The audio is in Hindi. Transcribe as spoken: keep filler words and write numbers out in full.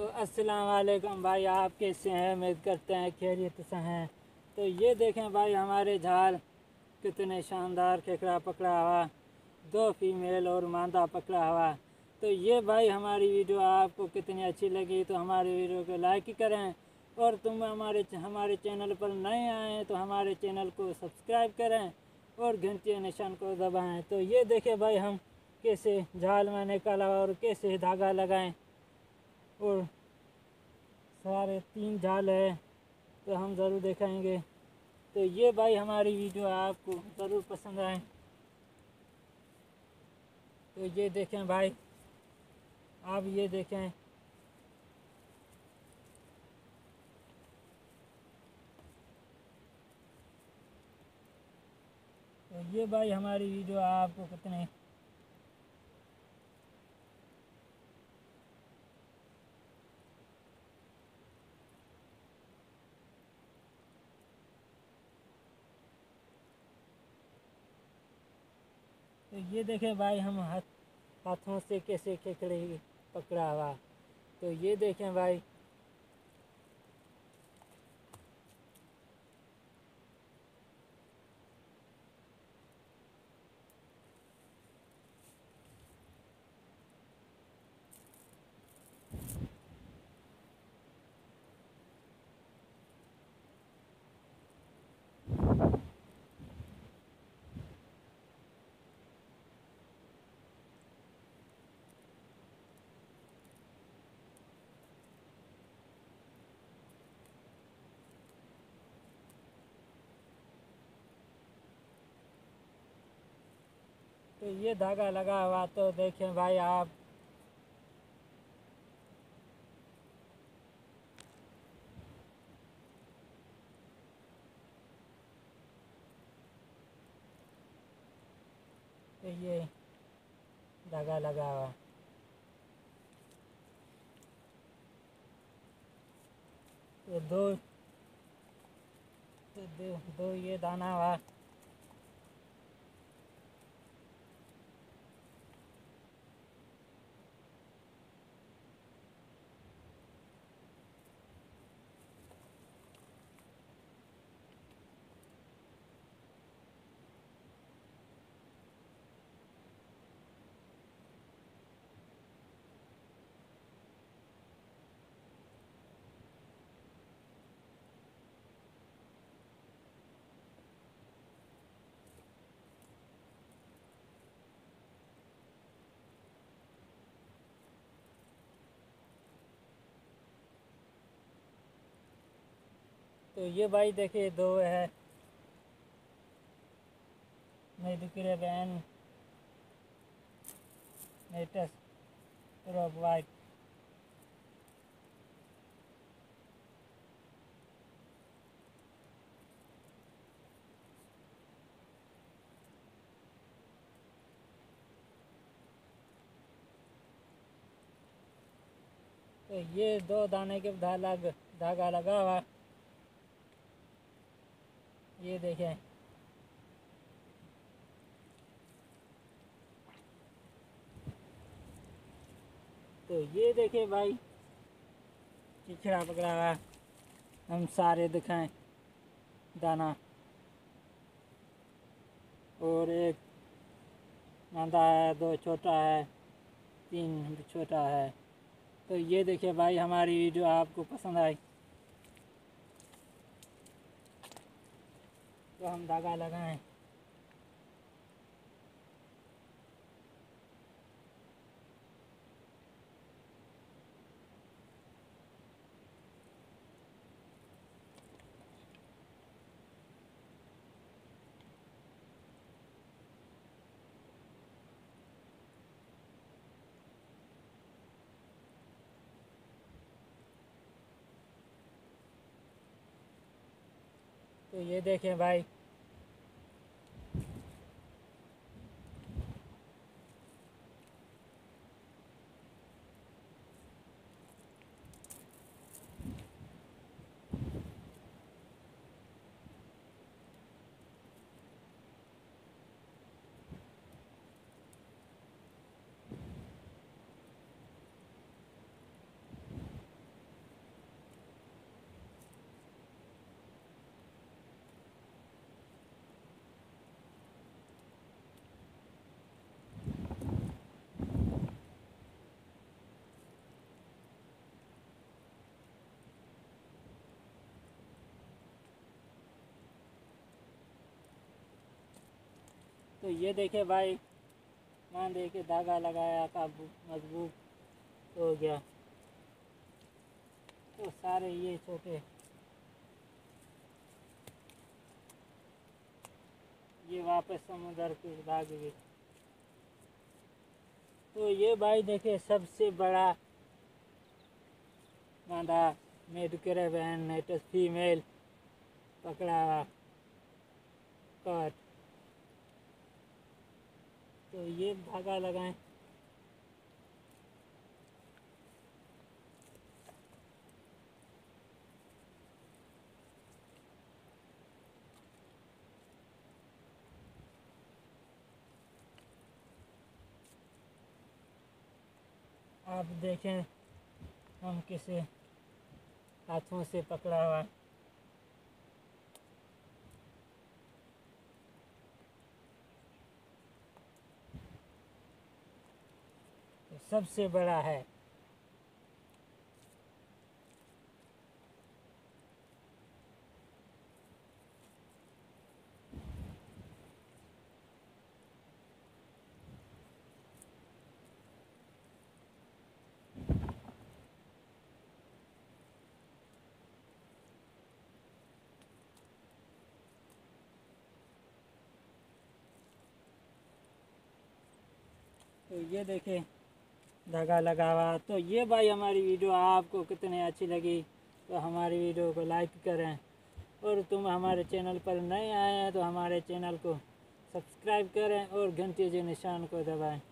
तो अस्सलाम वालेकुम भाई, आप कैसे हैं? उम्मीद करते हैं खैरियत से हैं। तो ये देखें भाई, हमारे झाल कितने शानदार केकड़ा पकड़ा हुआ, दो फीमेल और मादा पकड़ा हुआ। तो ये भाई हमारी वीडियो आपको कितनी अच्छी लगी तो हमारी वीडियो को लाइक करें, और तुम हमारे हमारे चैनल पर नए आए हैं तो हमारे चैनल को सब्सक्राइब करें और घंटे निशान को दबाएं। तो ये देखें भाई, हम कैसे झाल में निकाला और कैसे धागा लगाएं, और सारे तीन जाल है तो हम ज़रूर दिखाएंगे। तो ये भाई हमारी वीडियो आपको ज़रूर पसंद आए तो ये देखें भाई, आप ये देखें। तो ये भाई हमारी वीडियो आपको कितने तो ये देखें भाई, हम हाथ हाथों से कैसे केकड़े पकड़ा हुआ। तो ये देखें भाई, तो ये धागा लगा हुआ। तो देखें भाई आप, तो ये धागा लगा हुआ। तो दो तो दो, दो ये दाना हुआ। तो ये भाई देखिए, दो है मेडिक्रे वैन नेटस रॉक वाइट। तो ये दो दाने के धागा धागा लगा हुआ। ये देखें, तो ये देखें भाई, चिचड़ा पकड़ा हुआ। हम सारे दिखाएं दाना, और एक मादा है, दो छोटा है, तीन छोटा है। तो ये देखिए भाई, हमारी वीडियो आपको पसंद आई तो हम धागा लगाएं। तो ये देखें भाई, तो ये देखे भाई, मांदे के धागा लगाया था, मजबूत हो गया। तो सारे ये छोटे, ये वापस समुद्र के भाग गए। तो ये भाई देखे सबसे बड़ा मादा मेडक्रेब एंड नेटस फीमेल पकड़ा हुआ कट। तो ये धागा लगाएं। आप देखें हम किसे हाथों से पकड़ा हुआ। तो सबसे बड़ा है। तो ये देखें धागा लगा हुआ। तो ये भाई हमारी वीडियो आपको कितनी अच्छी लगी, तो हमारी वीडियो को लाइक करें, और तुम हमारे चैनल पर नए आए हैं तो हमारे चैनल को सब्सक्राइब करें और घंटे के निशान को दबाएं।